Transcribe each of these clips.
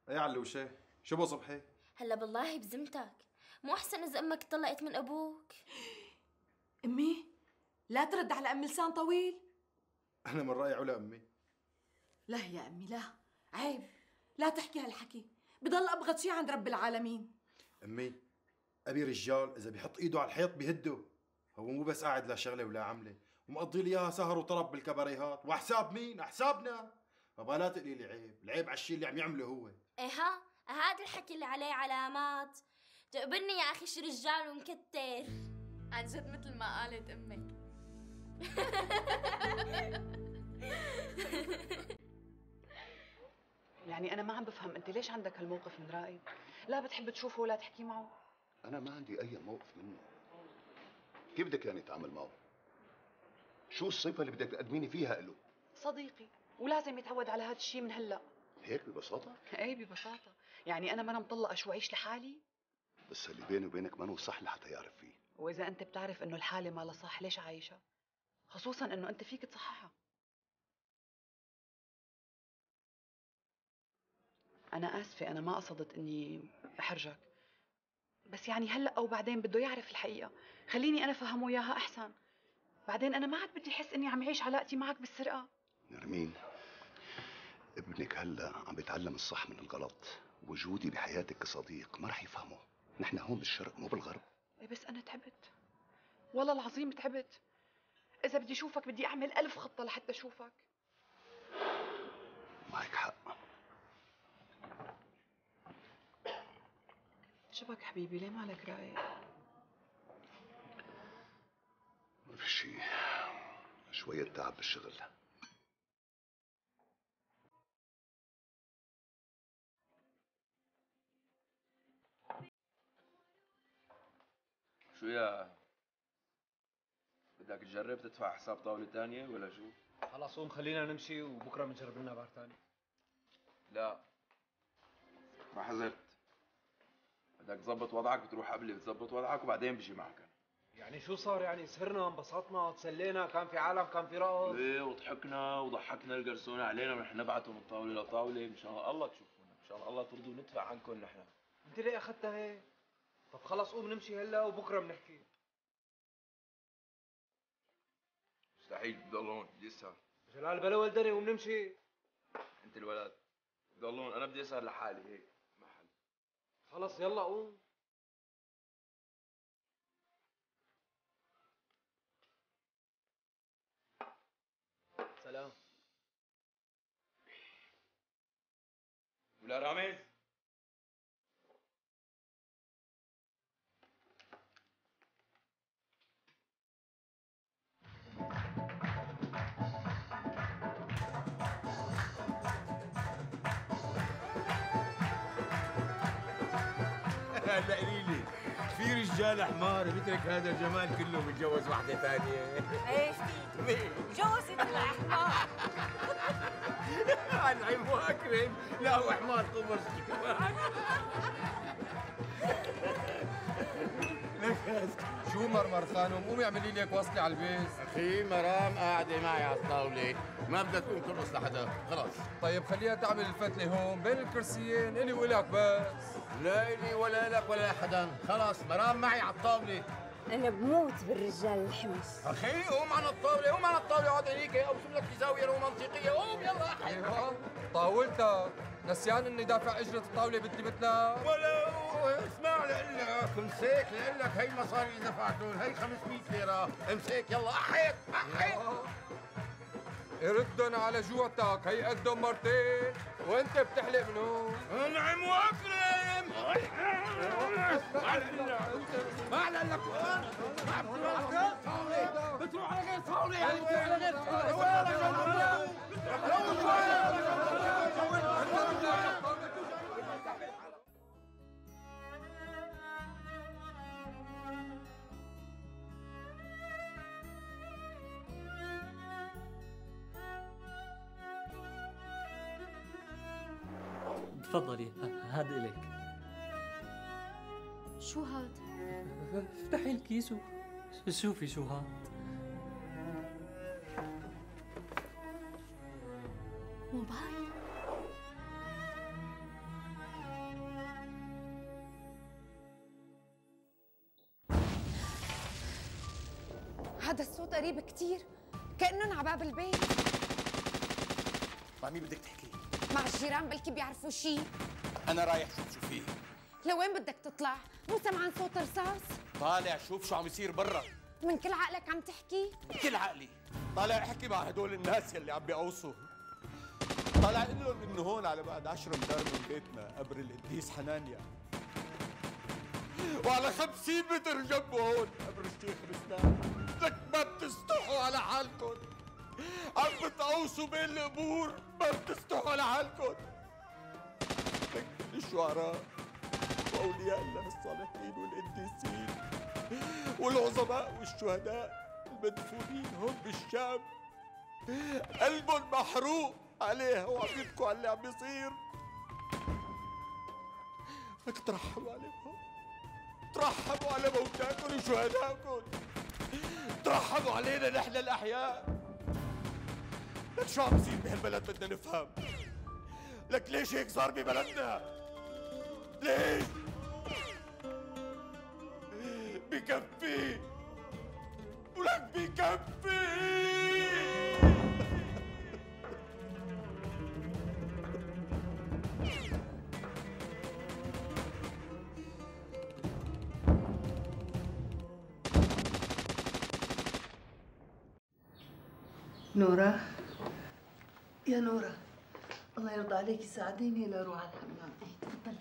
ايه علوشة، شو بو صبحي؟ هلا بالله بذمتك، مو أحسن إذا أمك طلقت من أبوك؟ أمي لا ترد على أم لسان طويل. أنا من رأيي علا أمي. لا يا أمي لا، عيب، لا تحكي هالحكي، بضل أبغض شي عند رب العالمين. أمي، أبي رجال إذا بيحط إيده على الحيط بيهده. هو مو بس قاعد لا شغلة ولا عملة ومقضي لي إياها سهر وطرب بالكباريهات، وحساب مين؟ حسابنا. فبلا لا تقولي لي عيب، العيب على الشيء اللي عم يعمله هو. إيه ها؟ هذا الحكي اللي عليه علامات. تقبلني يا أخي شي رجال ومكتر. عن جد مثل ما قالت أمك. يعني أنا ما عم بفهم أنت ليش عندك هالموقف من رائد؟ لا بتحب تشوفه ولا تحكي معه؟ أنا ما عندي أي موقف منه. كيف بدك يعني أتعامل معه؟ شو الصفة اللي بدك تقدميني فيها له؟ صديقي، ولازم يتعود على هذا الشيء من هلا. هيك ببساطة؟ ايه ببساطة، يعني أنا مطلقة شو أعيش لحالي؟ بس اللي بيني وبينك ما هو صح لحتى يعرف فيه. وإذا أنت بتعرف إنه الحالة ما لها صح ليش عايشة؟ خصوصا إنه أنت فيك تصححها. أنا آسفة، أنا ما قصدت إني أحرجك، بس يعني هلا أو بعدين بده يعرف الحقيقة، خليني أنا فهمه إياها أحسن. بعدين أنا ما عاد بدي أحس إني عم يعيش علاقتي معك بالسرقة. نرمين، ابنك هلا عم بيتعلم الصح من الغلط. وجودي بحياتك كصديق ما رح يفهمه. نحن هون بالشرق مو بالغرب. إيه بس أنا تعبت، والله العظيم تعبت. إذا بدي أشوفك بدي أعمل 1000 خطة لحتى أشوفك. معك حق. شبك حبيبي ليه مالك رايق؟ ما في شيء، شوية تعب بالشغل. شو يا بدك تجرب تدفع حساب طاولة تانية ولا شو؟ خلاص قوم خلينا نمشي وبكره بنجرب لنا بار ثاني. لا ما حذرت، بدك تظبط وضعك بتروح قبلي بتظبط وضعك وبعدين بيجي معك أنا. يعني شو صار؟ يعني سهرنا انبسطنا تسلينا، كان في عالم كان في رقص. ايه وضحكنا وضحكنا القرصونة علينا ونحن نبعته من طاولة لطاولة مشان الله تشوفونا، مشان الله ترضوا ندفع عنكم نحن. انت ليه اخذتها هيك؟ طب خلص قوم نمشي هلا وبكره بنحكي. مستحيل تضلون بدي اسهر. جلال بلا ولدني قوم نمشي. انت الولد تضلون، انا بدي اسهر لحالي هيك محل. خلص يلا قوم. سلام. ولا رامز هلا قليلي في رجال حمار بيترك هذا الجمال كله بيتجوز واحدة ثانية. ايش في؟ جوزي طلع حمار. انعم واكرم، لا هو حمار قبرصي كمان. شو مرمر خانم؟ قومي اعملي لي هيك وصلي على البيت. اخي مرام قاعدة معي على الطاولة، ما بدها تقوم ترقص لحدا، خلص. طيب خليها تعمل الفتلة هون بين الكرسيين الي والك بس. لا إلي ولا لك ولا حدا، خلص مرام معي على الطاولة. أنا بموت بالرجال الحمص. أخي قوم عن الطاولة، قوم عن الطاولة، اقعد هنيك أوصل لك في زاوية رومانطيقية، قوم يلا أخي. ايوه طاولتك، نسيان اني دافع اجرة الطاولة مثلي مثلك. ولو اسمع لك، امسك لك هي المصاري اللي دفعتهم، هي 500 ليرة، امسك يلا أحيط أحيط. ردن على جوعتك، هي قدهم مرتين وانت بتحلق من هون. انعم واكرم. ما لك بتروح على غير طاولة، يعني بتروح على غير طاولة. تفضلي هذا إليك. شو هاد؟ افتحي الكيس وشوفي شو هاد. موبايل. هذا الصوت قريب كتير، كأنه على باب البيت. مع مين بدك تحكي؟ مع الجيران بلكي بيعرفوا شي. أنا رايح شوف شو فيه. لوين بدك تطلع؟ مو سمعان صوت رصاص؟ طالع شوف شو عم يصير برا. من كل عقلك عم تحكي؟ من كل عقلي. طالع احكي مع هدول الناس يلي عم بيقوصوا. طالع اقول لهم انه هون على بعد 10 امتار من بيتنا قبر القديس حنانيا، وعلى 50 متر جنبه هون قبر الشيخ رسلان. لك ما بتستحوا على حالكم، عم بتقوصوا بين القبور، ما بتستحوا على حالكم. لك الشعراء واولياء الله الصالحين والقديسين والعظماء والشهداء المدفونين هون بالشام قلبهم محروق عليها وعم يبكوا على اللي عم بيصير. لك ترحموا عليهم، ترحموا على موتاكم وشهدائكم، ترحموا علينا نحن الأحياء. لك شو عم بيصير بهالبلد بدنا نفهم. لك ليش هيك صار ببلدنا؟ ليش؟ بكفي ولك بكفي. نورة، يا نورة، الله يرضى عليكي ساعديني لأروح على الحمام. تفضلي.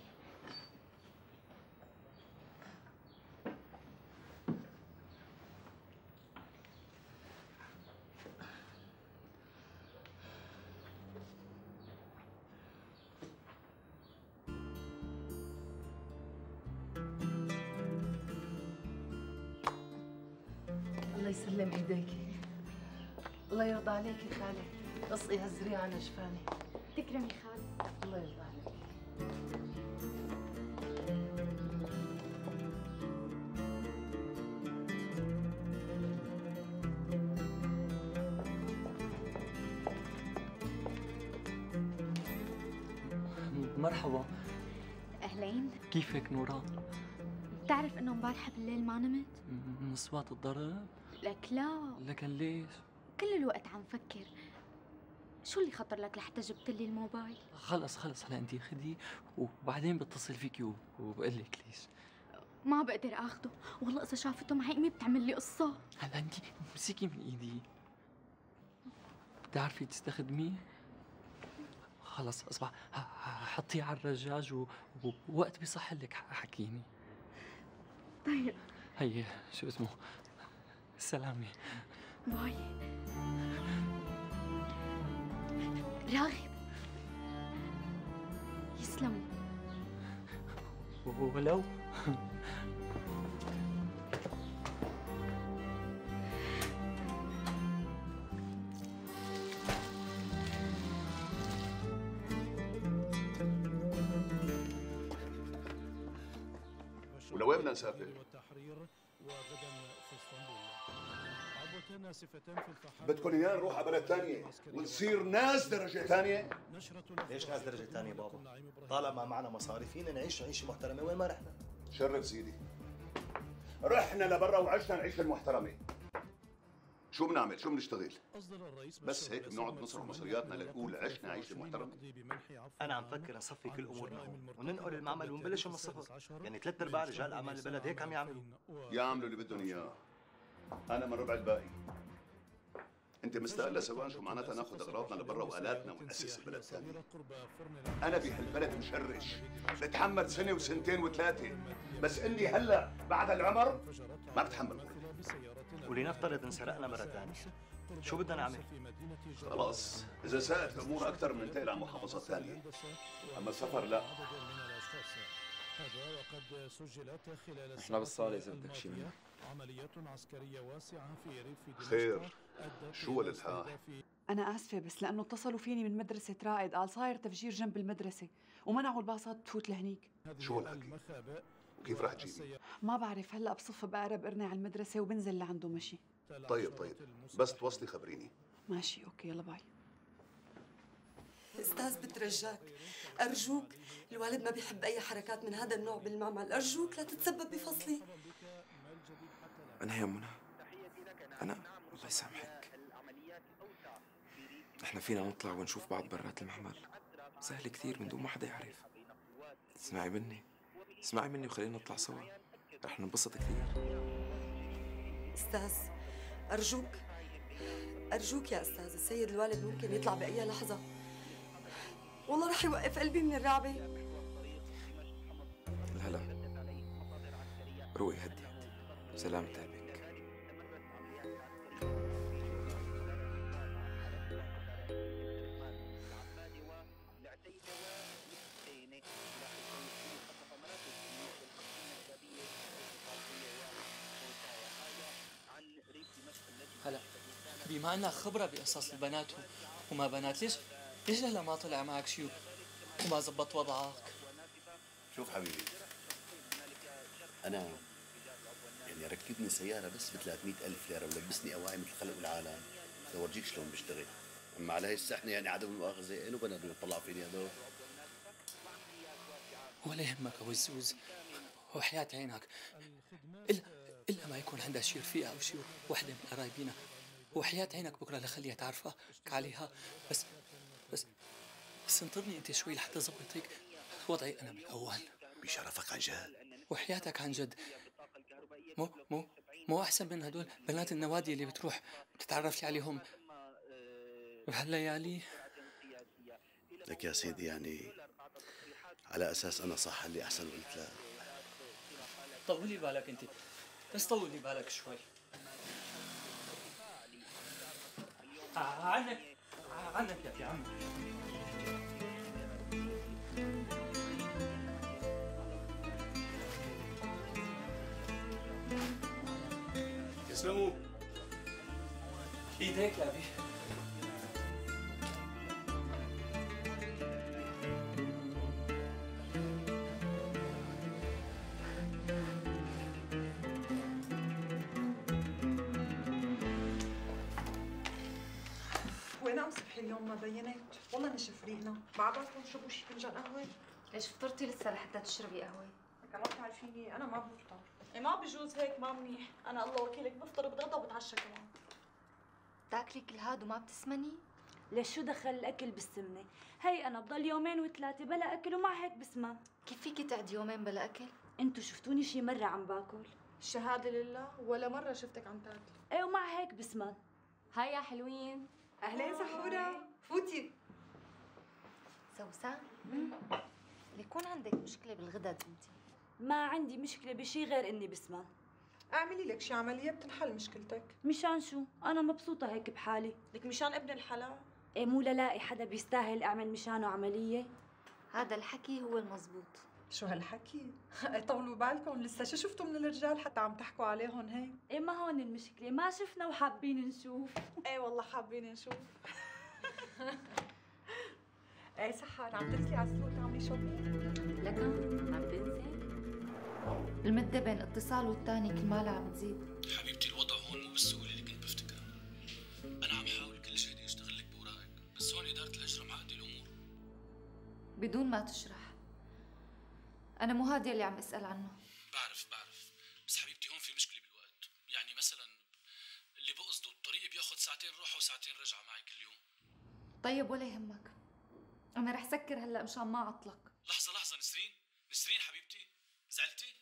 الله يسلم ايديكي، الله يرضى عليكي خالي، قصي هالزريعة على جفاني. تكرمي خالي. الله يرضى عليكي. مرحبا. أهلين. كيفك نورا؟ بتعرف إنه امبارحة بالليل ما نمت؟ من أصوات الضرب؟ لك لا. لكن ليش؟ كل الوقت عم فكر شو اللي خطر لك لحتى جبت لي الموبايل؟ خلص هلا انتي خدي وبعدين بتصل فيكي وبقول لك ليش. ما بقدر اخده، والله اذا شافته معي امي بتعمل لي قصة. هلا انتي امسكي من ايدي. بتعرفي تستخدميه؟ خلص اصبح حطيه على الرجاج ووقت بيصح لك حكيني. طيب. هي شو اسمه؟ سلامي. باي. راغب يسلموا. ولو ولوين بدنا نسافر؟ بدكم ايانا نروح على بلد ثانية ونصير ناس درجة ثانية؟ ليش ناس درجة ثانية بابا؟ طالما معنا مصاري فينا نعيش عيشة محترمة وين ما رحنا. شرف سيدي. رحنا لبرا وعشنا نعيش المحترمة. شو بنعمل؟ شو بنشتغل؟ بس هيك بنقعد نصرف مصرياتنا لنقول عشنا عيشة محترمة؟ أنا عم فكر نصفي كل أمورنا هون وننقل المعمل ونبلش من الصفر، يعني 3/4 رجال أعمال البلد هيك عم يعملوا. يعملوا اللي بدهم إياه. أنا من ربع الباقي. أنت مستقلة سواء شو معناتها ناخذ أغراضنا لبرا وآلاتنا ونأسس البلد ثانية. أنا بهالبلد مشرش، بتحمل سنة وسنتين وثلاثة، بس إني هلا بعد العمر ما بتحمل كله. ولنفترض انسرقنا مرة ثانية، شو بدنا نعمل؟ خلاص، إذا ساءت الأمور أكثر بننتقل على محافظة ثانية. أما السفر لا. احنا بالصالة إذا بدك شي منيح. خير، شو الإلحاح؟ أنا آسفة بس لأنه اتصلوا فيني من مدرسة رائد، قال صاير تفجير جنب المدرسة ومنعوا الباصات تفوت لهنيك. شو هالحكي؟ وكيف رح تجيبي؟ ما بعرف، هلا بصف بقرب قرني على المدرسة وبنزل لعنده مشي. طيب بس توصلي خبريني. ماشي أوكي يلا باي. أستاذ بترجاك أرجوك، الوالد ما بيحب أي حركات من هذا النوع بالمعمل، أرجوك لا تتسبب بفصلي. أنا يا منى هنا الله يسامحك، احنا فينا نطلع ونشوف بعض برات المعمل، سهل كثير من دون ما حدا يعرف. اسمعي مني وخلينا نطلع سوا، رح ننبسط كثير. أستاذ أرجوك يا أستاذ، السيد الوالد ممكن يطلع بأي لحظة، والله رح يوقف قلبي من الرعبة. لا روقي هدي سلامة قلبك. هلا بما انك خبره بقصص البنات وما بنات، ليش هلا ما طلع معك شيء وما زبط وضعك؟ شوف حبيبي، انا يعني ركبني سياره بس ب 300,000 ليره ولبسني اواعي مثل خلق العالم لورجيك شلون بشتغل. اما على هي السحنه يعني عدم المؤاخذه انه بنات بيطلعوا فيني هدول. ولا يهمك ابو الزوز، وحياة عينك الا ما يكون عندها شي رفيقه او شي وحده من قرايبينا، وحياة عينك بكره لخليها تعرفك عليها. بس انطرني انت شوي لحتى ظبطك وضعي انا بالاول. بشرفك عن جد وحياتك عن جد. مو احسن من هدول بنات النوادي اللي بتروح بتتعرف لي عليهم بهالليالي. لك يا سيدي يعني على اساس انا صح اللي احسن قلت لا. طولي بالك انت، بس طولي بالك شوي. عنك يا في عمي. يسلموا ايديك يا ابي. وين ام صبحي اليوم ما بينت؟ والله نشف ريقنا، بعدكم شربوا شي فنجان قهوه؟ ليش فطرتي لسه لحتى تشربي قهوه؟ كمان بتعرفيني انا ما بفطر. ما بجوز هيك، ما منيح. انا الله وكيلك بفطر وبتغدى وبتعشى كمان. بتاكلي كل هاد وما بتسمني؟ ليش شو دخل الاكل بالسمنه؟ هي انا بضل يومين وثلاثه بلا اكل ومع هيك بسمن. كيف فيكي تقعدي يومين بلا اكل؟ انتوا شفتوني شي مره عم باكل؟ الشهاده لله ولا مره شفتك عم تاكلي. ايه ومع هيك بسمن. هاي يا حلوين. اهلين سحوره، فوتي. سوسن ليكون عندك مشكله بالغدد انت؟ ما عندي مشكله بشي غير اني بسمن. اعملي لك شي عمليه بتنحل مشكلتك. مشان شو؟ انا مبسوطه هيك بحالي. لك مشان ابن الحلال. ايه مو للاقي حدا بيستاهل اعمل مشانه عمليه. هذا الحكي هو المزبوط. شو هالحكي؟ طولوا بالكم، لسه شو شفتوا من الرجال حتى عم تحكوا عليهم هيك؟ ايه ما هون المشكله، ما شفنا وحابين نشوف. ايه والله حابين نشوف. ايه سحر عم ترسلي على السوق تعملي شوبينج؟ لك عم تنسي؟ المدة بين اتصال والتاني كل ما عم تزيد. حبيبتي الوضع هون مو بالسهولة اللي كنت بفتكرها. أنا عم حاول كل شيء يشتغل لك بوراقك، بس هون إدارة الهجرة معقدة الأمور. بدون ما تشرح. أنا مو هادي اللي عم أسأل عنه. بعرف بس حبيبتي هون في مشكلة بالوقت، يعني مثلا اللي بقصده الطريق بياخد ساعتين روحة وساعتين رجعة معي كل يوم. طيب ولا يهمك، أنا رح سكر هلا مشان ما أعطلك. لحظة نسرين حبيبتي، زعلتي؟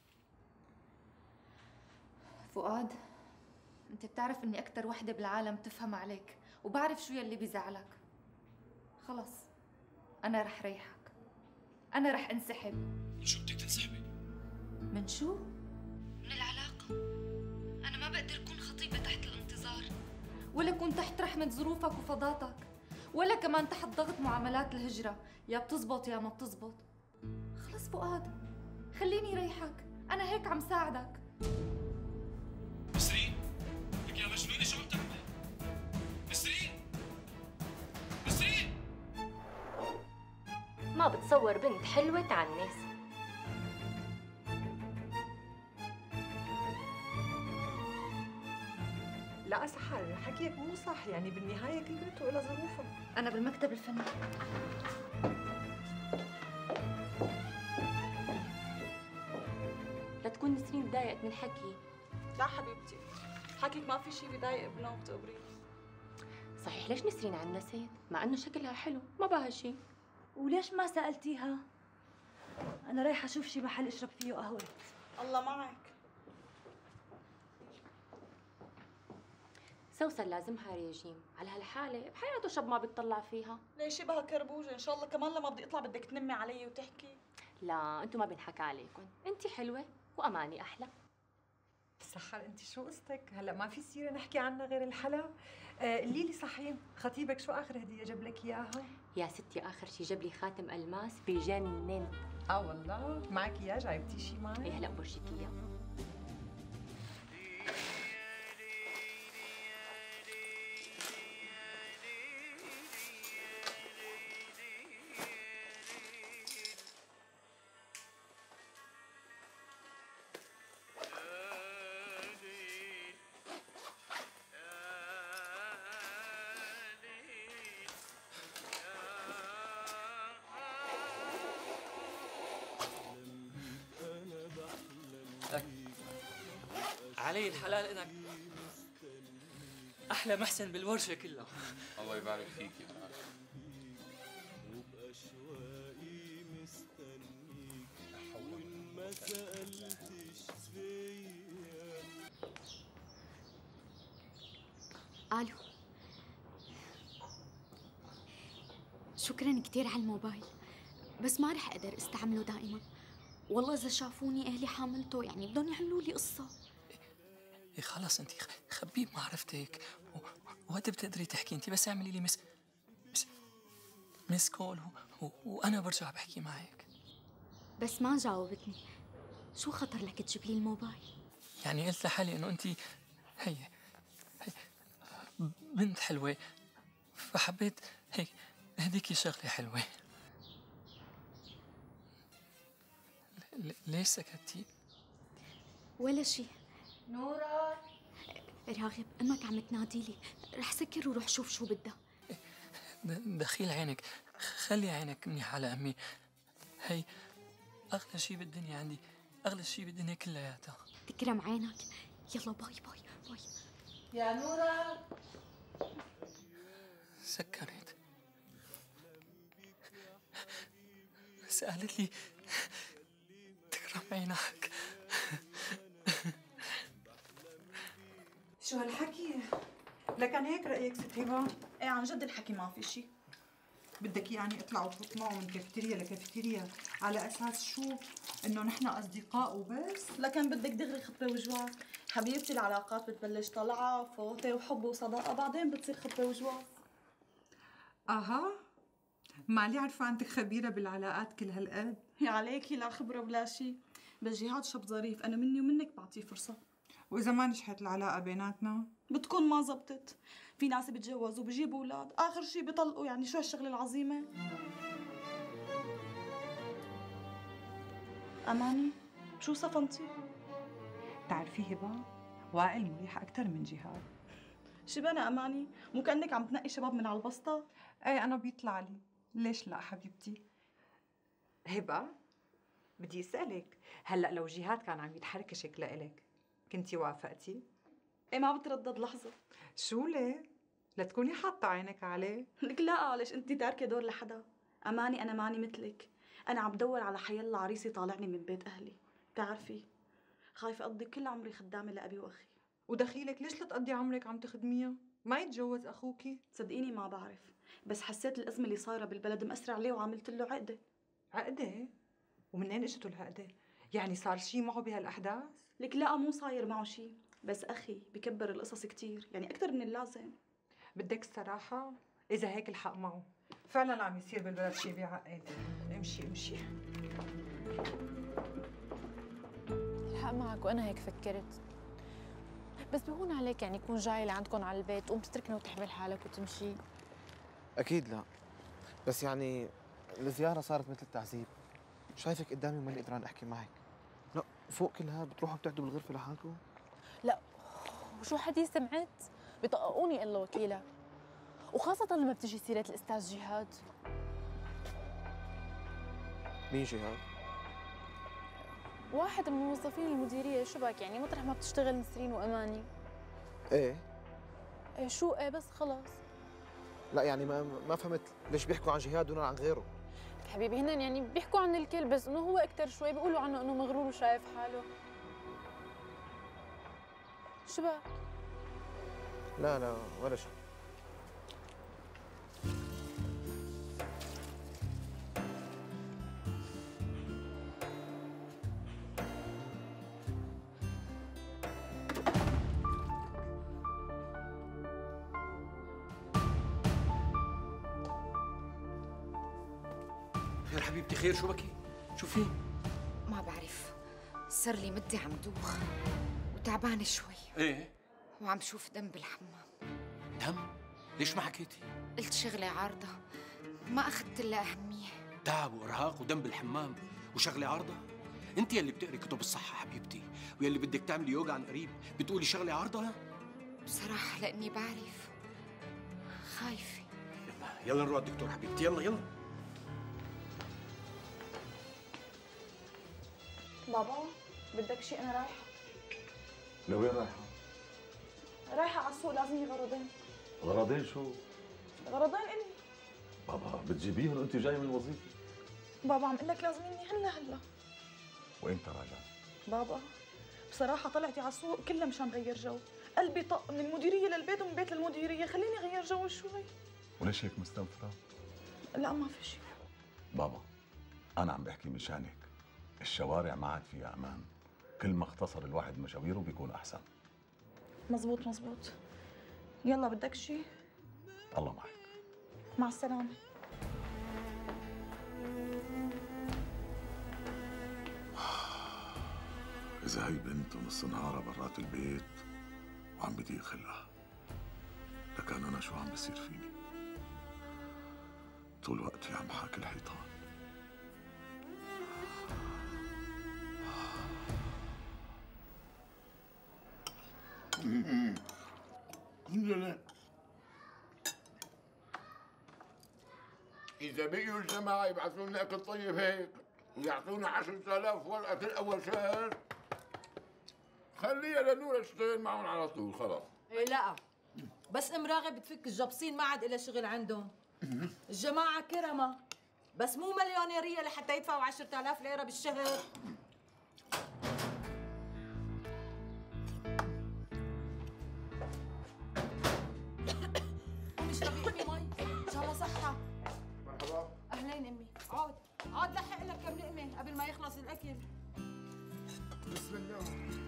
فؤاد، أنت بتعرف إني أكتر وحدة بالعالم تفهم عليك، وبعرف شو يلي بيزعلك. خلص أنا رح ريحك، أنا رح انسحب. من شو بدك تنسحبي؟ من شو؟ من العلاقة. أنا ما بقدر أكون خطيبة تحت الانتظار، ولا أكون تحت رحمة ظروفك وفضاتك، ولا كمان تحت ضغط معاملات الهجرة، يا بتزبط يا ما بتزبط. خلص فؤاد، خليني ريحك، أنا هيك عم ساعدك. نسرين، لك يا مجنونة شو عم تعملي؟ نسرين! ما بتصور بنت حلوة تعنس. لا سحر، حكيك مو صح، يعني بالنهاية كل بنت وإلها ظروفها. أنا بالمكتب الفني. لا تكون نسرين تضايقت من حكي. لا حبيبتي، حكيك ما في شيء بيضايق ابنه وبتقبريه. صحيح ليش نسرين عنا سيد؟ مع انه شكلها حلو ما بها شيء. وليش ما سألتيها؟ أنا رايحة أشوف شي محل أشرب فيه قهوة. الله معك. سوسن لازمها ريجيم، على هالحالة بحياته شب ما بيطلع فيها. ليش شبه كربوجة؟ إن شاء الله كمان لما بدي أطلع بدك تنمي علي وتحكي. لا انتو ما بنحكى عليكم، انتي حلوة وأماني أحلى. سحر انت شو قصتك؟ هلا ما في سيره نحكي عنها غير الحلا؟ قولي لي صحيح خطيبك شو اخر هديه جاب لك اياها؟ يا ستي آخر شي جاب لي خاتم ألماس بجنن. والله؟ معك اياه؟ جايبتي شي معك؟ ايه هلا برجيك اياه. علي الحلال انك احلى محسن بالورشه كلها. الله يبارك فيك يا الو، شكرا كثير على الموبايل، بس ما رح اقدر استعمله دائما. والله اذا شافوني اهلي حاملته يعني بدهم يعملوا لي قصه. إيه خلص انت خبيه بمعرفتك وقت بتقدري تحكي انت بس اعملي لي مس كول وانا برجع بحكي معك. بس ما جاوبتني. شو خطر لك تجيب لي الموبايل؟ يعني قلت لحالي انه انت هي بنت حلوه فحبيت هيك اهديكي شغله حلوه. ليش سكتتي؟ ولا شيء. نورة راغب، امك عم تنادي لي، رح سكر وروح شوف شو بدها. دخيل عينك، خلي عينك منيح على امي. هي اغلى شيء بالدنيا عندي، اغلى شيء بالدنيا كلياتها. تكرم عينك. يلا باي باي باي. يا نورة سكرت بس قالت لي تكرم عينك. شو هالحكي؟ لكن هيك رأيك ست هبة؟ ايه عن جد الحكي ما في شيء. بدك يعني اطلع وفوت معه من كافيتيريا لكافيتيريا على اساس شو؟ انه نحن اصدقاء وبس؟ لكن بدك دغري خطبه وجواز. حبيبتي العلاقات بتبلش طلعه فوته وحب وصداقه، بعدين بتصير خطبه وجواز. اها، مالي عرفه عنك خبيره بالعلاقات كل هالقد. يا عليكي لا خبره ولا شيء، بس جهاد شاب ظريف، انا مني ومنك بعطيه فرصه. واذا ما نجحت العلاقه بيناتنا بتكون ما زبطت. في ناس بتجوزوا وبجيبوا اولاد، اخر شيء بيطلقوا. يعني شو هالشغله العظيمه؟ اماني شو صفنتي؟ بتعرفي هبه، وائل مريح اكثر من جهاد. شبنا اماني؟ مو كانك عم تنقي شباب من على البسطه؟ ايه انا بيطلع لي، ليش لا حبيبتي؟ هبه بدي اسالك، هلا لو جهاد كان عم يتحركشك لإلك كنتي وافقتي؟ ايه ما بتردد لحظه. شو ليه؟ لتكوني حاطه عينك عليه؟ لك لا، ليش انت تاركه دور لحدا؟ اماني انا ماني مثلك، انا عم بدور على حيلا عريس يطالعني من بيت اهلي. بتعرفي خايفه اقضي كل عمري خدامه لابي واخي. ودخيلك ليش لتقضي عمرك عم تخدميها؟ ما يتجوز اخوكي؟ صدقيني ما بعرف، بس حسيت الازمه اللي صايره بالبلد مأثره عليه وعملت له عقده. عقده؟ ومنين اجته العقده؟ يعني صار شيء معه بهالاحداث؟ لك لا مو صاير معه شيء، بس اخي بكبر القصص كثير، يعني اكثر من اللازم. بدك الصراحه اذا هيك الحق معه، فعلا عم يصير بالبلد شيء بيعقد. امشي امشي. الحق معك وانا هيك فكرت، بس بهون عليك يعني يكون جاي لعندكم على البيت تقوم تتركنا وتحمل حالك وتمشي. اكيد لا، بس يعني الزياره صارت مثل التعذيب. شايفك قدامي وماني قدران احكي معك. لا فوق كل هذا بتروحوا بتقعدوا بالغرفه لحالكم؟ لا وشو حديث سمعت؟ بطققوني الا وكيلك، وخاصة لما بتجي سيرة الأستاذ جهاد. مين جهاد؟ واحد من موظفين المديرية، شو بك يعني مطرح ما بتشتغل نسرين وأماني. ايه شو ايه بس خلص. لا يعني ما فهمت ليش بيحكوا عن جهاد دون عن غيره؟ حبيبي هن يعني بيحكوا عن الكل، بس انه هو اكثر شوي بيقولوا عنه انه مغرور وشايف حاله. شو بقى؟ لا ولا شيء. خير حبيبتي خير، شو بكي؟ شو في؟ ما بعرف، صار لي مدة عم دوخ وتعبانة شوي. ايه؟ وعم شوف دم بالحمام. دم؟ ليش ما حكيتي؟ قلت شغلة عارضة ما أخذت لها أهمية. تعب وإرهاق ودم بالحمام وشغلة عارضة؟ أنت يلي بتقري كتب الصحة حبيبتي، ويلي بدك تعملي يوغا عن قريب بتقولي شغلة عارضة؟ بصراحة لأني بعرف خايفة. يلا نروح على الدكتور حبيبتي، يلا. بابا بدك شيء؟ أنا رايحة. لوين رايحة؟ رايحة على السوق، لازمني غرضين. غرضين شو؟ غرضين إلي. بابا بتجيبيهم وانت جاي من الوظيفة. بابا عم اقول لك لازميني هلا. وامتى راجع؟ بابا بصراحة طلعتي على السوق كلها مشان غير جو، قلبي طق من المديرية للبيت ومن البيت للمديرية، خليني غير جو شوي. وليش هيك مستنفرة؟ لا ما في شيء. بابا أنا عم بحكي مشانك، الشوارع ما عاد فيها أمان، كل ما اختصر الواحد مشاويره بيكون أحسن. مزبوط. يلا بدك شيء؟ الله معك. مع السلامة. إذا هي بنت ونص نهارها برات البيت وعم بدي خلقها، لكان أنا شو عم بصير فيني؟ طول وقتي عم حاكي الحيطان. لا إذا بيجوا الجماعة يبعثوا لنا أكل طيب هيك ويعطونا 10,000 ورقة كل أول شهر، خليها لنور اشتغل معهم على طول خلاص. إيه لا بس ام راغب بتفك الجبصين ما عاد إلها شغل عندهم. الجماعة كرمة بس مو مليونيرية لحتى يدفعوا 10,000 ليرة بالشهر. اشربي امي مي ان شاء الله صحة. مرحبا. اهلين امي، عود لحق لك كم لقمة قبل ما يخلص الاكل. بسم الله.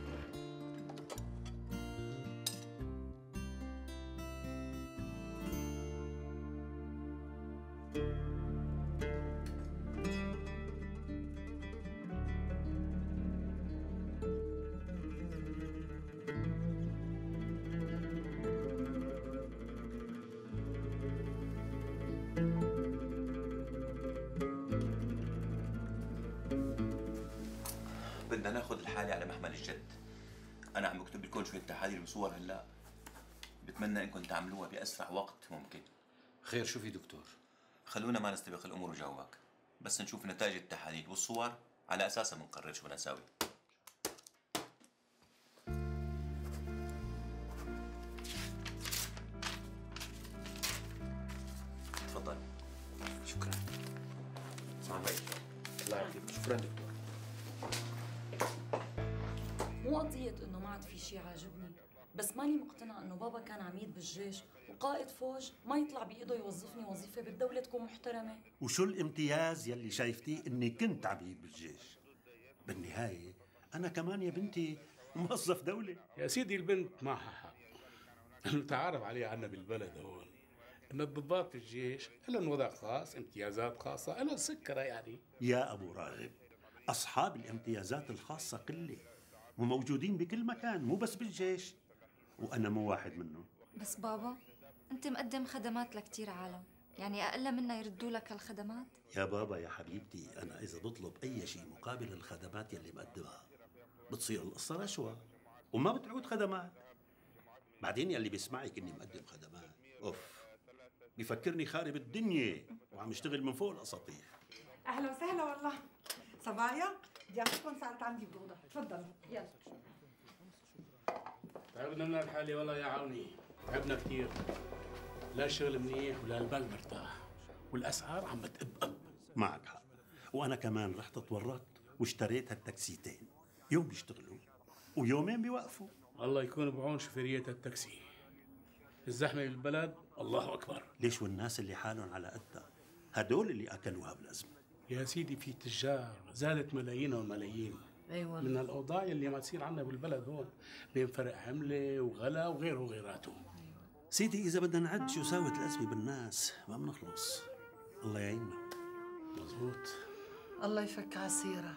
بدنا ناخذ الحالة على محمل الجد. أنا عم بكتب لكم شوية تحاليل وصور هلا، بتمنى إنكم تعملوها بأسرع وقت ممكن. خير شو في دكتور؟ خلونا ما نستبق الأمور وجوك، بس نشوف نتائج التحاليل والصور على أساسها بنقرر شو بدنا نساوي. تفضل. شكرا. سلام عليكم. الله يعافيك. شكرا دكتور. مو قضية إنه ما عاد في شيء عاجبني، بس ماني مقتنعة إنه بابا كان عميد بالجيش وقائد فوج ما يطلع بإيده يوظفني وظيفة بالدولة تكون محترمة. وشو الامتياز يلي شايفتيه إني كنت عميد بالجيش؟ بالنهاية أنا كمان يا بنتي موظف دولة. يا سيدي البنت معها حق. المتعارف عليه عنا بالبلد هون إن الضباط بالجيش لهم وضع خاص، امتيازات خاصة، لهم سكرة يعني. يا أبو راغب، أصحاب الامتيازات الخاصة قلة وموجودين بكل مكان مو بس بالجيش، وأنا مو واحد منهم. بس بابا أنت مقدم خدمات لكتير عالم، يعني أقل منا يردوا لك هالخدمات؟ يا بابا يا حبيبتي، أنا إذا بطلب أي شيء مقابل الخدمات يلي بقدمها بتصير القصة رشوة وما بتعود خدمات. بعدين يلي بيسمعك إني مقدم خدمات أوف بيفكرني خارب الدنيا وعم يشتغل من فوق الأساطير. اهلا وسهلا والله. صبايا ضيافتكم صارت عندي بأوضة، تفضلوا يلا. تعبنا من الحالة والله يا عوني، تعبنا كثير. لا شغل منيح ولا البال مرتاح، والاسعار عم بتقب. معك حق، وانا كمان رحت اتورطت واشتريت هالتاكسيتين، يوم بيشتغلوا ويومين بيوقفوا. الله يكون بعون شوفيرية التاكسي، الزحمة بالبلد الله أكبر. ليش والناس اللي حالهم على قدها هدول اللي أكلوها بالأزمة. يا سيدي في تجار زادت ملايين وملايين. أيوة. من الأوضاع اللي ما تصير عنا بالبلد هون، بين فرق عملة وغلا وغيره وغيراته. سيدي إذا بدنا نعد شو ساوت الأزمة بالناس ما بنخلص. الله يعيننا. مزبوط. الله يفك عسيرة.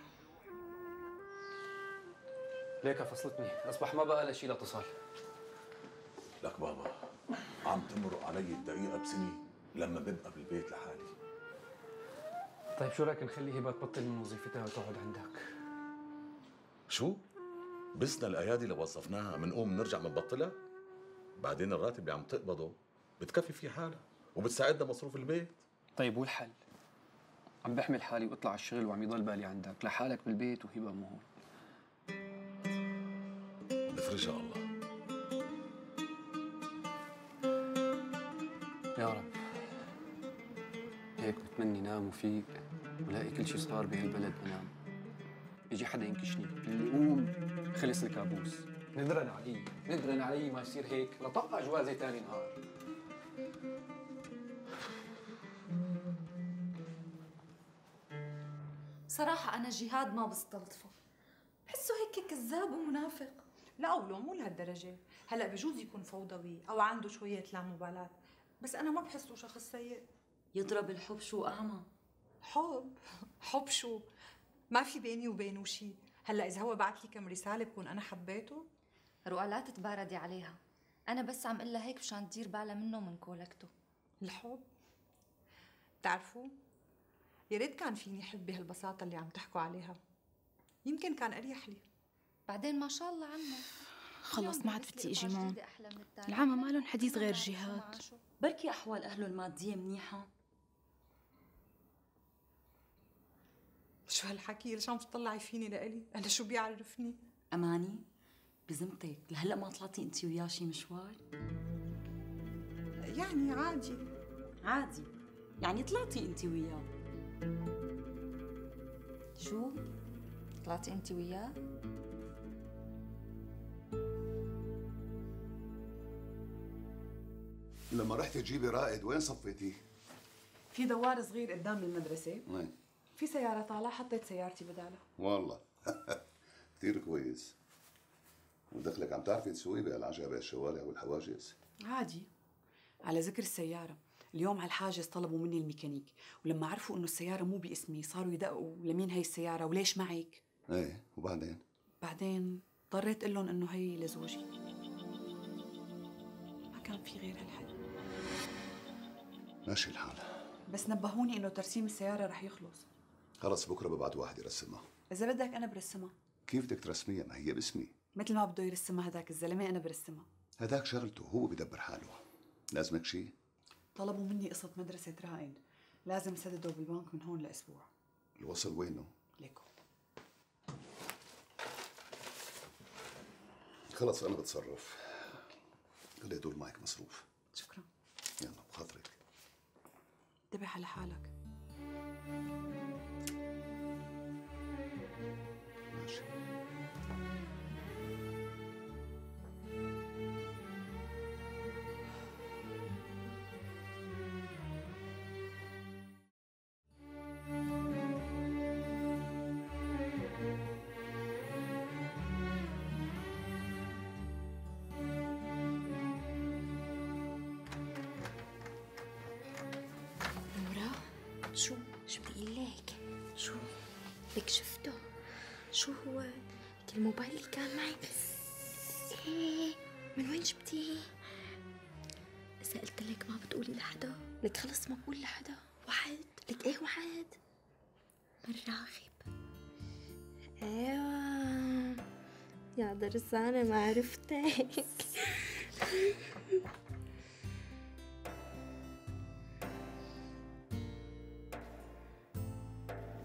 ليك فصلتني، أصبح ما بقى لها شيء لاتصال. لك بابا، عم تمرق علي الدقيقة بسنين لما ببقى بالبيت لحالي. طيب شو رايك نخلي هبه تبطل من وظيفتها وتقعد عندك؟ شو؟ بسنا الأيادي اللي وظفناها منقوم نرجع منبطلها؟ بعدين الراتب اللي عم تقبضه بتكفي فيه حالها وبتساعدنا مصروف البيت. طيب والحل؟ عم بحمل حالي واطلع على الشغل وعم يضل بالي عندك، لحالك بالبيت وهبه مو هون. بفرجها الله. يا رب. هيك بتمني نام وفيق ولاقي كل شيء صار بهالبلد بنام. يجي حدا ينكشني، اللي يقوم خلص الكابوس. ندرن علي ما يصير هيك لطقع جوازي ثاني نهار. صراحة أنا جهاد ما بستلطفه، بحسه هيك كذاب ومنافق. لا ولو مو لهالدرجة، هلا بجوز يكون فوضوي أو عنده شوية لا مبالاة، بس أنا ما بحسه شخص سيء. يضرب الحب شو أعمى؟ حب شو؟ ما في بيني وبينه شيء، هلا إذا هو بعت لي كم رسالة بكون أنا حبيته؟ رؤى لا تتباردي عليها، أنا بس عم قلها هيك مشان تدير بالها منه ومن كولكته. الحب؟ بتعرفوا؟ يا ريت كان فيني حب بهالبساطة اللي عم تحكوا عليها، يمكن كان أريح لي. بعدين ما شاء الله عنه خلص ما عاد بدي اجي معهم، العامة ما لهم حديث غير جهاد. بركي أحوال أهله المادية منيحة. شو هالحكي؟ ليش عم تطلعي فيني لإلي؟ أنا شو بيعرفني؟ أماني بذمتك لهلا ما طلعتي أنت وياه شي مشوار؟ يعني عادي. عادي؟ يعني طلعتي أنت وياه؟ شو؟ طلعتي أنت وياه؟ لما رحتي تجيبي رائد وين صفيتيه؟ في دوار صغير قدام المدرسة، وين؟ في سيارة طالعة حطيت سيارتي بدالها. والله كثير كويس. ودخلك عم تعرفي تسوي بهالعجبة الشوارع والحواجز؟ عادي. على ذكر السيارة، اليوم على الحاجز طلبوا مني الميكانيك، ولما عرفوا انه السيارة مو باسمي صاروا يدقوا لمين هي السيارة وليش معك؟ ايه وبعدين؟ بعدين اضطريت اقول لهم انه هي لزوجي. ما كان في غير هالحل. ماشي الحال. بس نبهوني انه ترسيم السيارة رح يخلص. خلص بكره ببعت واحد يرسمها. إذا بدك أنا برسمها. كيف بدك ترسميها؟ ما هي باسمي. مثل ما بده يرسمها هداك الزلمة أنا برسمها. هداك شغلته، هو بدبر حاله. لازمك شيء؟ طلبوا مني قسط مدرسة رائد، لازم سدده بالبنك من هون لأسبوع. الوصل وينه؟ ليكو. خلص أنا بتصرف. خلي يدور معك مصروف. شكرا. يلا بخاطرك. انتبه على حالك. ماشي. شو بدي لك؟ شو لك شفته؟ شو هو؟ لك الموبايل اللي كان معي ايه من وين جبتيه؟ إذا قلت لك ما بتقولي لحدا، لك خلص ما بقول لحدا. وعد لك ايه وعد؟ من راغب. ايوه يا درسانة ما عرفتك.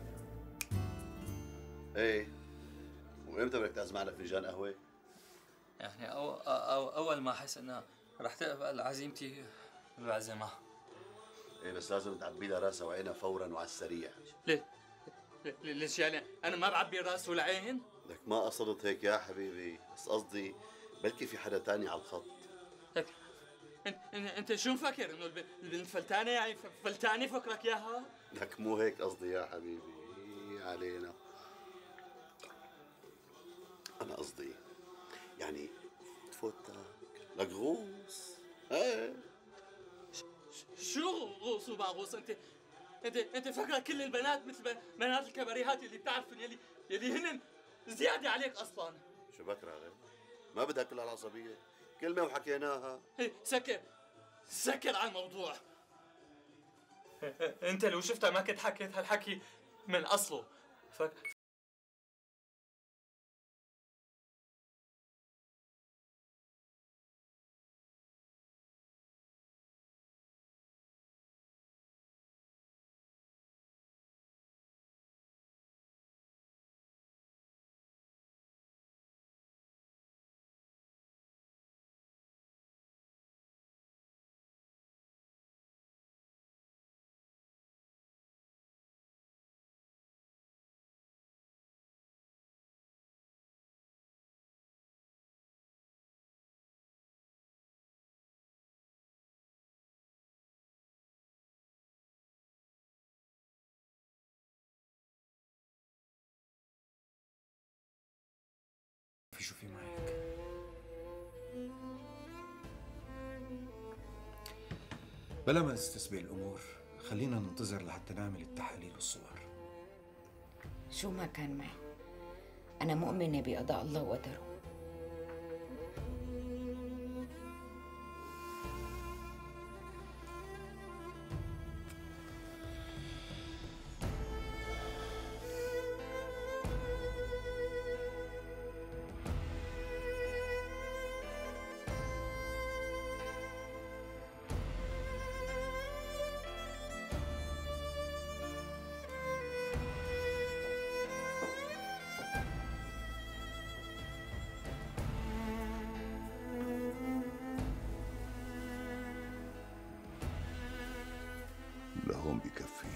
ايه وامتى بدك تعزم على فنجان قهوه؟ يعني أول ما أحس إنها رح تقبل عزيمتي بعزمها. ايه بس لازم تعبي لها راسها وعينها فورا وعلى السريع. ليش يعني أنا ما بعبي الراس والعين؟ لك ما قصدت هيك يا حبيبي، بس قصدي بلكي في حدا تاني على الخط. انت شو مفكر انه البنت فلتانه يعني فلتانه فكرك اياها؟ لك مو هيك قصدي يا حبيبي، علينا. انا قصدي يعني تفوتك لك غوص. ايه شو غوص وباغوص؟ انت فكرك كل البنات مثل بنات الكباريهات اللي بتعرفن يلي هن زياده عليك اصلا. شو بك راغب؟ ما بدها كل هالعصبيه، كلمه وحكيناها. سكر على الموضوع. انت لو شفتها ما كنت حكيت هالحكي من اصله. في شو في معك؟ بلا ما نستسبق الأمور، خلينا ننتظر لحتى نعمل التحاليل والصور. شو ما كان معي أنا مؤمنة بقضاء الله وقدره. لهون بكفي.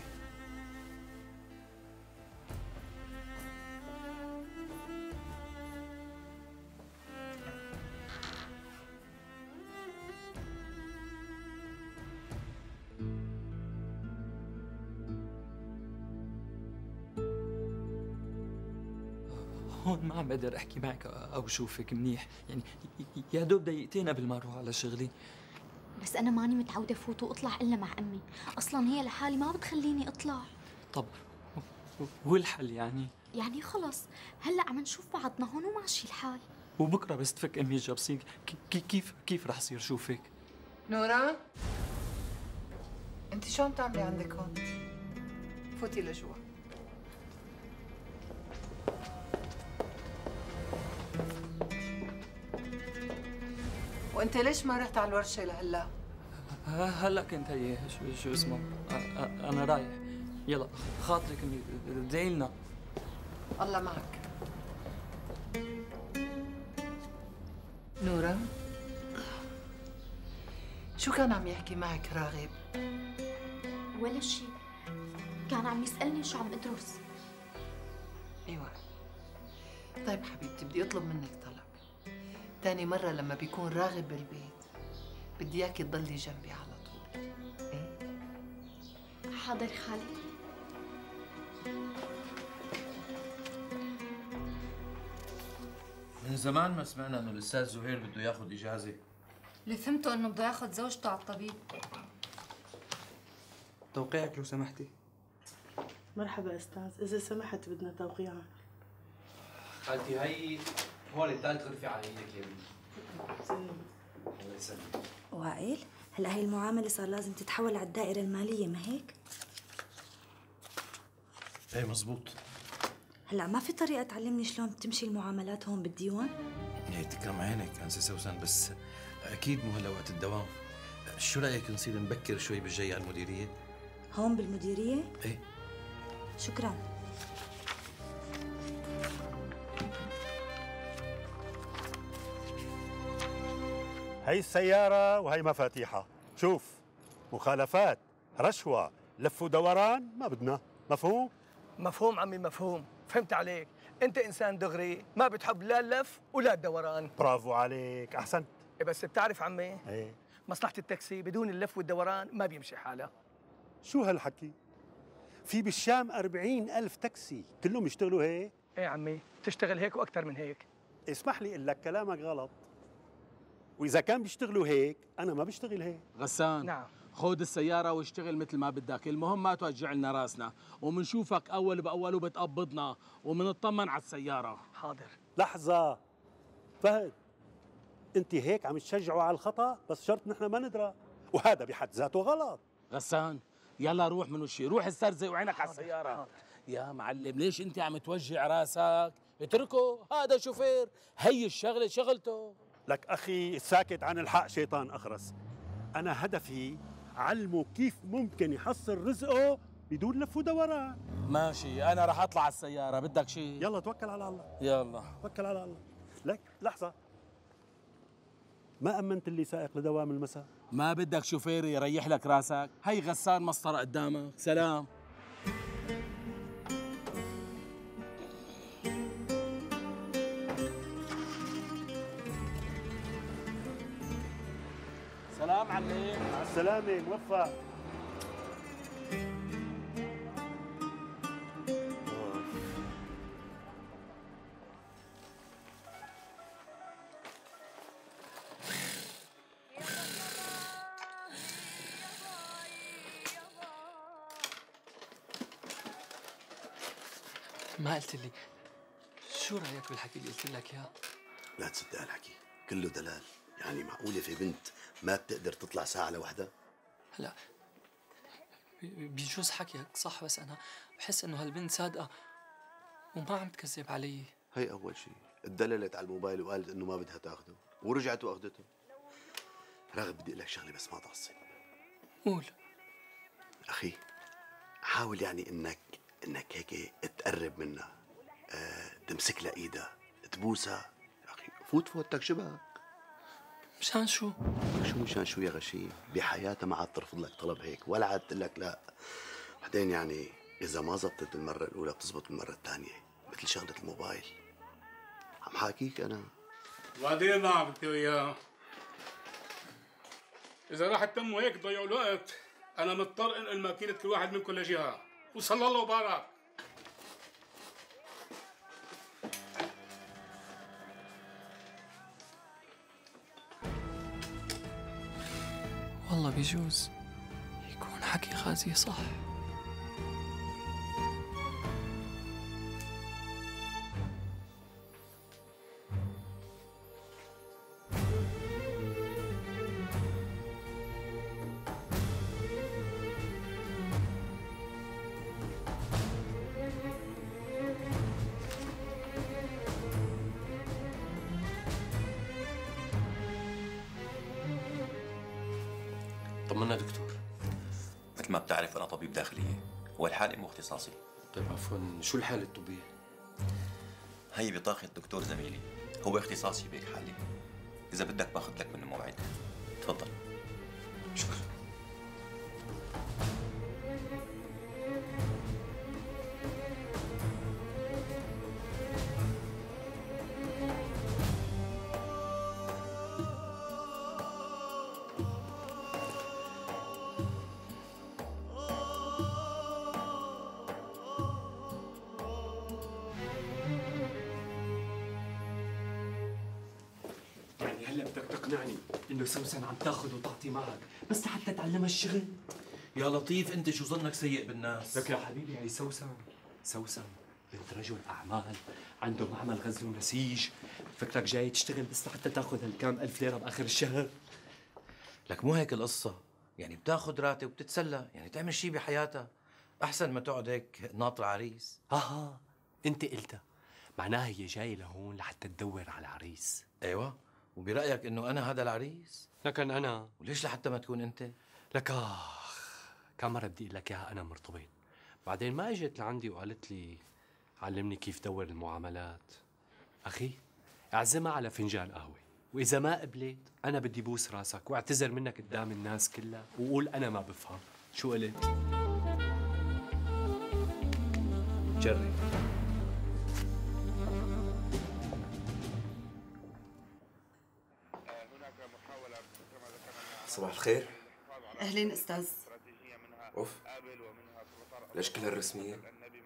هون ما عم بقدر احكي معك او اشوفك منيح، يعني يا دوب دقيقتين قبل ما اروح على شغلي. بس أنا ماني متعودة فوت وأطلع إلا مع أمي، أصلاً هي لحالي ما بتخليني أطلع. طب والحل يعني؟ يعني خلص هلأ عم نشوف بعضنا هون وماشي الحال. وبكره بس تفك امي الجبسين كيف رح صير شوفك؟ نورا، انت شو عم تعملي عندك هون؟ فوتي لجوا. وانت ليش ما رحت على الورشه لهلا؟ هلا كنت هي شو اسمه، انا رايح. يلا خاطرك امي ادعي لنا. الله معك. نورا، شو كان عم يحكي معك راغب؟ ولا شيء، كان عم يسألني شو عم أدرس. ايوه. طيب حبيبتي بدي اطلب منك طلب. تاني مرة لما بيكون راغب بالبيت بدي اياكي تضلي جنبي على طول. ايه؟ حاضر خالي. من زمان ما سمعنا انه الاستاذ زهير بده ياخذ اجازه. اللي فهمته انه بده ياخذ زوجته على الطبيب. توقيعك لو سمحتي. مرحبا استاذ، اذا سمحت بدنا توقيعك. خالتي هي هون الثالث غرفه على ايدك يا بنتي. الله يسلمك. وائل، هلا هي المعامله صار لازم تتحول على الدائره الماليه، ما هيك؟ ايه مزبوط. هلا ما في طريقه تعلمني شلون بتمشي المعاملات هون بالديوان؟ ايه تكرم عينك انسه سوسن، بس اكيد مو هلا وقت الدوام. شو رايك نصير نبكر شوي بالجاي على المديريه؟ هون بالمديريه؟ ايه. شكرا. هي السيارة وهي مفاتيحها. شوف، مخالفات، رشوة، لف ودوران ما بدنا. مفهوم؟ مفهوم عمي مفهوم، فهمت عليك. انت انسان دغري ما بتحب لا اللف ولا الدوران. برافو عليك، احسنت. بس بتعرف عمي، ايه مصلحة التاكسي بدون اللف والدوران ما بيمشي حالها. شو هالحكي؟ في بالشام 40,000 تاكسي كلهم يشتغلوا هيك؟ ايه عمي، تشتغل هيك واكثر من هيك. اسمح لي اقول لك كلامك غلط. واذا كان بيشتغلوا هيك انا ما بشتغل هيك. غسان، نعم، خود السيارة واشتغل مثل ما بدك، المهم ما توجع لنا راسنا، ومنشوفك أول بأول وبتقبضنا ومنطمن على السيارة. حاضر. لحظة فهد، انت هيك عم تشجعوا على الخطأ بس شرط نحن ما ندرى، وهذا بحد ذاته غلط. غسان يلا روح من وشي، روح استرزق وعينك على السيارة. يا معلم ليش انت عم توجع راسك؟ اتركه، هذا شوفير، هي الشغلة شغلته. لك أخي الساكت عن الحق شيطان أخرس. أنا هدفي علمه كيف ممكن يحصل رزقه بدون لف ودوران. ماشي، أنا رح أطلع على السيارة، بدك شيء؟ يلا توكل على الله. يلا توكل على الله. لك لحظة، ما أمنت اللي سائق لدوام المساء؟ ما بدك شوفير يريح لك راسك؟ هي غسان مسطرة قدامك، سلام. سلام عمي. مع السلامة، موفق. ما قلت لي شو رايك بالحكي اللي قلت لك اياه؟ لا تصدق هالحكي كله دلال. يعني معقولة في بنت ما بتقدر تطلع ساعة لوحدها؟ هلا بيجوز حكيك صح، بس انا بحس انه هالبنت صادقه وما عم تكذب علي. هي أول شيء، اتدللت على الموبايل وقالت إنه ما بدها تاخده ورجعت وأخذته. راغب بدي أقول لك شغلة بس ما تعصب. قول. أخي حاول يعني إنك هيك تقرب منها، تمسك لها إيدها، تبوسها. يا أخي فوت فوتك شبهك. مشان شو؟ شو مشان شو يا غشيم؟ بحياتها ما عاد ترفض لك طلب هيك ولا عاد تقول لك لا. بعدين يعني إذا ما زبطت المرة الأولى بتزبط المرة الثانية، مثل شغلة الموبايل. عم حاكيك أنا. وبعدين نعم انت وياه، إذا راح تتموا هيك تضيعوا الوقت، أنا مضطر أنقل ماكينة كل واحد منكم لجهة، وصلى الله وبارك. والله بيجوز يكون حكي غازي صح. طمنا دكتور. مثل ما بتعرف أنا طبيب داخلية، هو الحالة مو اختصاصي. طيب عفوا، شو الحالة الطبية؟ هي بطاقة دكتور زميلي، هو اختصاصي بهيك حالة. إذا بدك باخذ لك منه موعد. تفضل. شكرا. يعني هلا بدك تقنعني انه سوسن عم تاخذ وتعطي معك بس لحتى تعلمها الشغل؟ يا لطيف انت شو ظنك سيء بالناس؟ لك يا حبيبي هي سوسن بنت رجل اعمال عنده معمل غزل ونسيج، فكرك جاي تشتغل بس لحتى تاخذ هالكام ألف ليرة باخر الشهر؟ لك مو هيك القصة، يعني بتاخذ راتب وبتتسلى، يعني تعمل شيء بحياتها، أحسن ما تقعد هيك ناطر عريس. انت قلتها، معناها هي جاي لهون لحتى تدور على عريس. ايوه، وبرأيك انه انا هذا العريس؟ لكن انا وليش لحتى ما تكون انت؟ لك كم مرة بدي اقول لك اياها انا مرتبط، بعدين ما اجت لعندي وقالت لي علمني كيف دور المعاملات. اخي اعزمها على فنجان قهوة واذا ما قبلت انا بدي بوس راسك واعتذر منك قدام الناس كلها وقول انا ما بفهم. شو قلت؟ جرب. صباح الخير. اهلين استاذ. اوف، ليش كل هالرسمية؟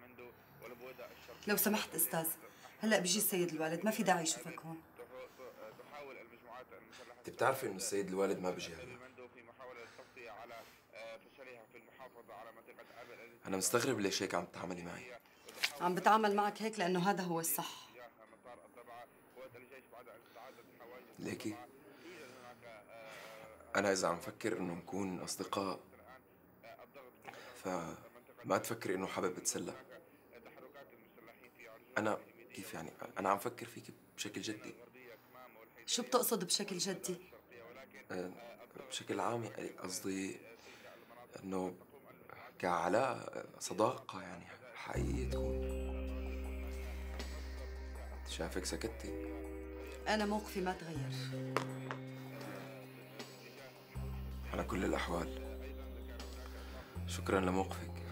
لو سمحت استاذ، هلا بيجي السيد الوالد، ما في داعي يشوفك هون. انت بتعرفي انه السيد الوالد ما بيجي هلا. انا مستغرب ليش هيك عم تتعاملي معي. عم بتعامل معك هيك لانه هذا هو الصح. ليكي انا اذا عم فكر انه نكون اصدقاء فما تفكري انه حابب اتسلى. انا كيف يعني، انا عم فكر فيك بشكل جدي. شو بتقصد بشكل جدي؟ بشكل عام يعني قصدي انه كعلاقة صداقة يعني حقيقية تكون. شايفك سكتي. انا موقفي ما تغير. على كل الاحوال شكرا لموقفك.